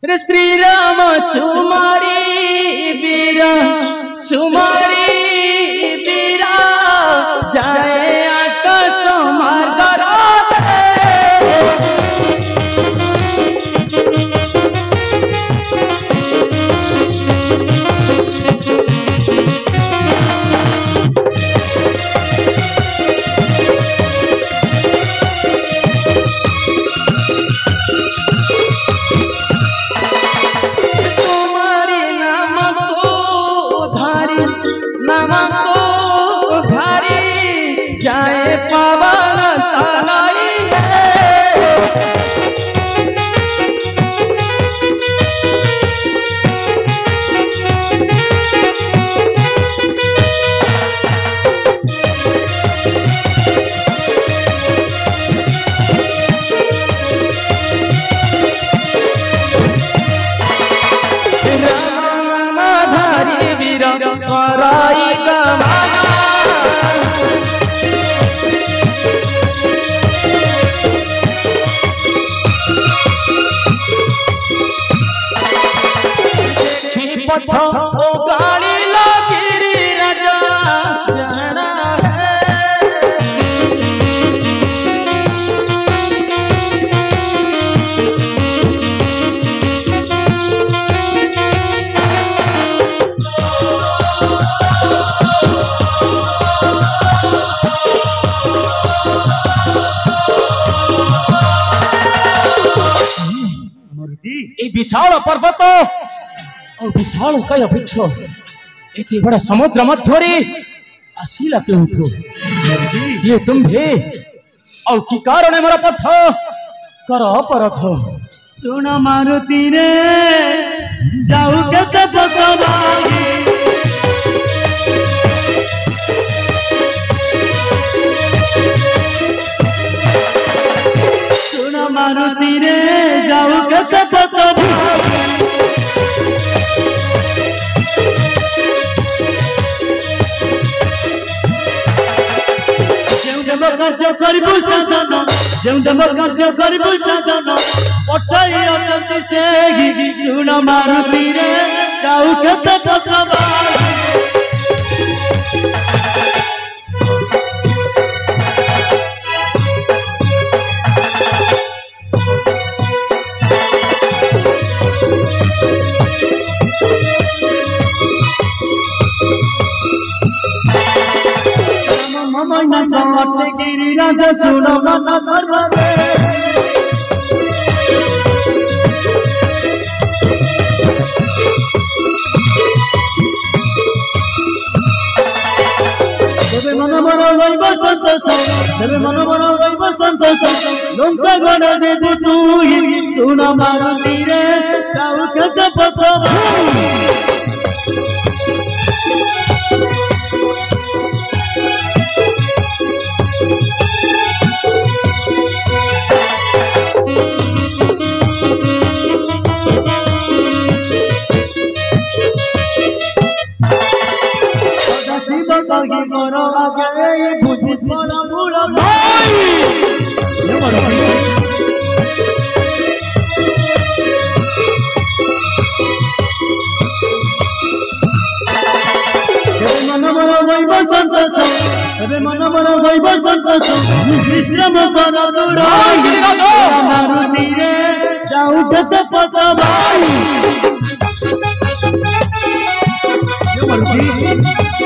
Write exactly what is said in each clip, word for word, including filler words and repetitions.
रे श्री राम सुमारी बीरा सुमारी बीरा जाए आकाश मार्ग विशाल पर्वत और विशाल कय वृक्ष एते बड़ा समुद्र मध्य आसीला केउठो ये तुम भी और की कारण मोर पथ कर अपरथ सुन मारुति रे जाऊ केते पकवाई सुन मारुति रे जाऊ केते पकवाई कार्य करिबु साधन जेउ देव कार्य करिबु साधन पठाई अचंती से सुन मारुति रे जाऊ केते पकवाई गिरिराज सुन मन करवावे देवे मन मन वैव संतोष देवे मन मन वैव संतोष लंका गण जे तू सुन मारुति रे जाऊ केते पकवाई मोर आगे बुझी मोर मूल भाई ये मोर मन मोर वैव संतोष तबे मन मोर वैव संतोष विश्राम कर दूर मारुति रे जाऊ केते पकवाई ये मारुति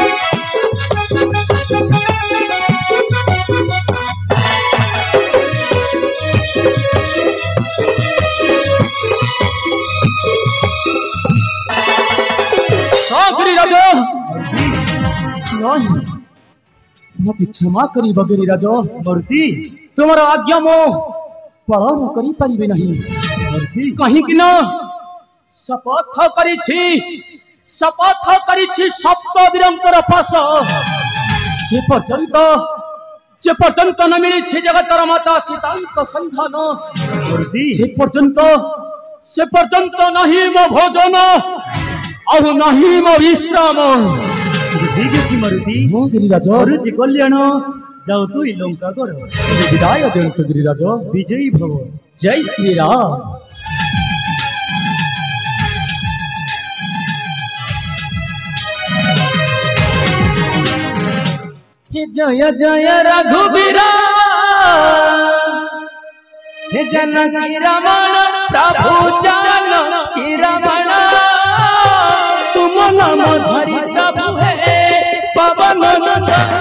मत क्षमा करी बगेरी राजो मूर्ति तुम्हारा आज्ञा मो पालन करी परिबे नहीं मूर्ति कहीं कि ना शपथ करी छी शपथ करी छी सप्त निरंतर पास जे पर्यंत जे पर्यंत न मिली छी जगतर माता सीतांत संधान मूर्ति से पर्यंत से पर्यंत नहीं मो भोजन और नहीं मो विश्राम ठीक अछि मारुति हो गिरिराज रुचि कल्याण जाऊ तू लंका कर विदाय देंत गिरिराज विजयी भव जय श्री राम। जय जय रघुबीरा हे जनकी रमण प्रभु जानकी रमण तुम नाम धरि प्रभु है पवन नंदन।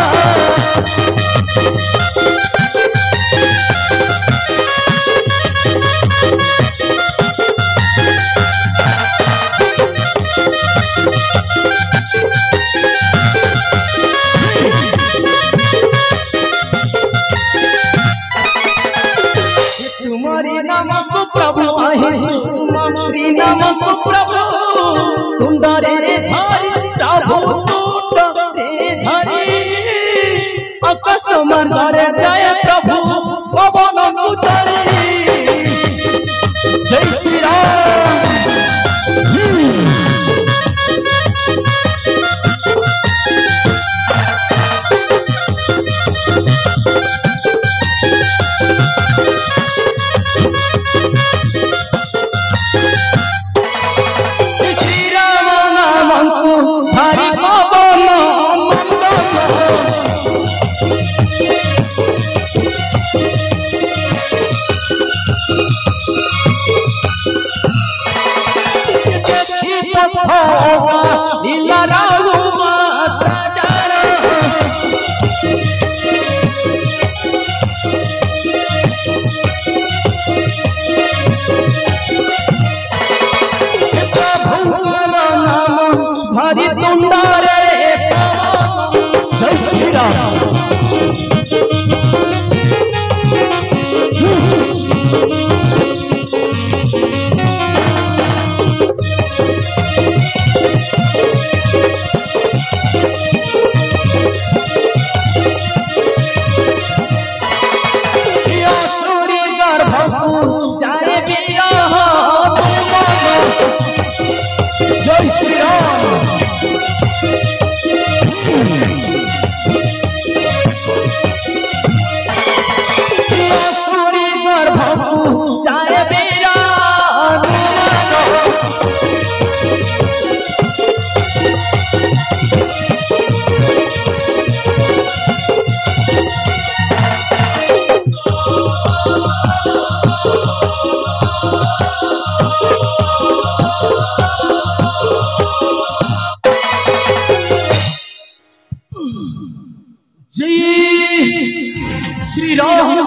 तुम्हारी नामक प्रभु आहे तुम्हारी नामक प्रभु तुम दरे धरि प्रभु टूट रे धरि आकाश मंदर जय प्रभु पवन उतरी। जय श्री राम। लीला राहु माता जाना प्रभु का नाम हरि तुंडारे। जय श्री राम। जय श्री राम। सूरी गर्भ जाए मेरा जय श्री राम।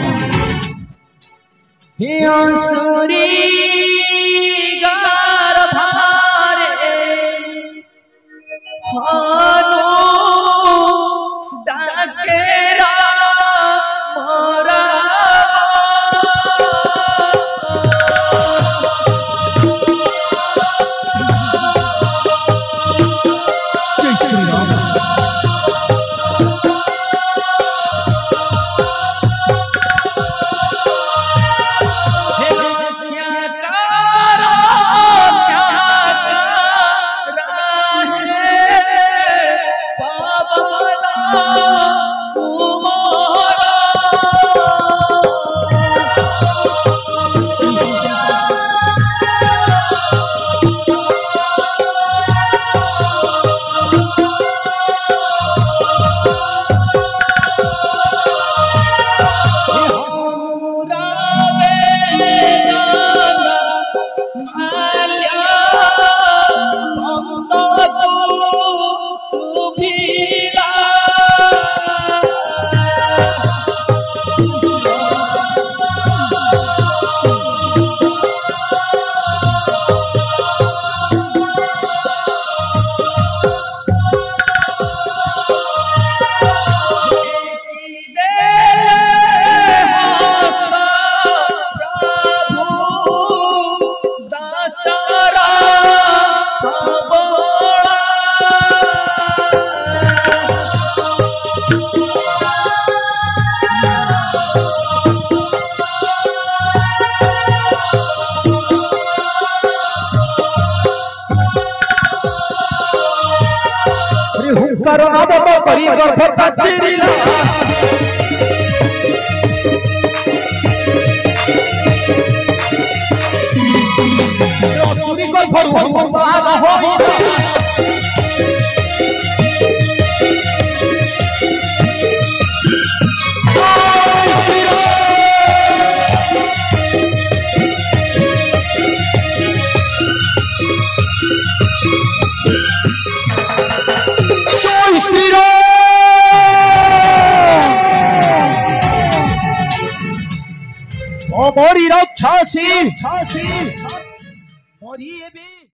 हे आसुरी गर्भारे हानो डाकेरा मोरा। जय श्री राम। करुणा बाबा करी गर्भता चिरिला असुरी गर्भरु बाल होइला ओ मोरी राक्षसी मोरी ए भी